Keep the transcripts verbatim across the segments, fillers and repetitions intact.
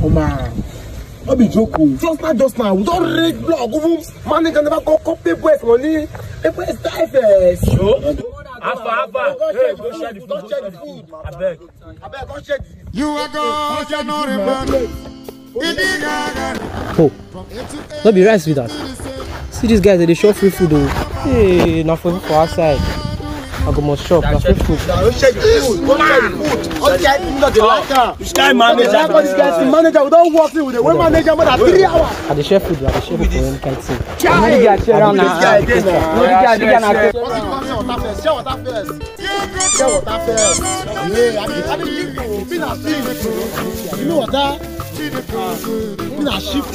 Oh man. I'll be joking. Just not just now. We don't read blog. Man, can never go copy boys money. Paper is first. Sure. Alpha, Alpha. Hey, go share the food. Go share the food. I beg. I beg, go share the food. You are God, you're not a man. Oh, don't be rice with that. See these guys, they show free food though. Hey, not for for outside. I go must shop, not free food. Don't share the food. Don't share the food. All the guys not the like This guy manager. This guy the manager. We don't work with the way manager more than three hours. I the share food, I the share food for him can't see. No the guy share around now. No the guy, the guy now. Share water first. Share water first. Share water first. Yeah, I mean, I mean, you been a sheep. You know what that? Been a sheep.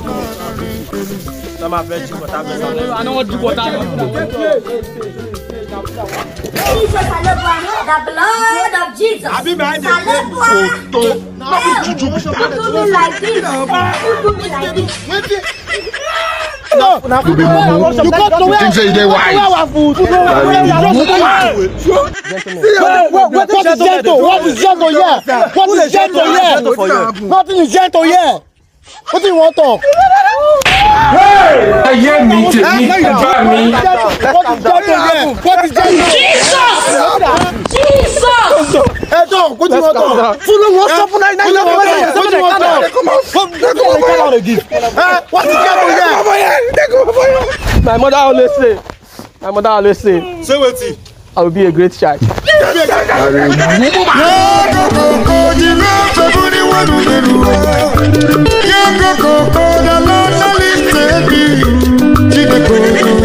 Some are veggie water. I know what do water. The blood of Jesus. I be behind the photo. Do me like this. Do me like this. No, no, you got to wear. Say they wise. Food. What is gentle? What is gentle here? What is gentle here? Nothing is gentle here. What do you want to talk? Hey! I hear me to me. Me. What is gentle here? What is gentle? Jesus! Jesus! Hey, dog, what do you want to talk? Full of stop now. What do you want to talk? Come on. What is gentle here? My mother always say, my mother always say, say what? I will be a great child. Yeah,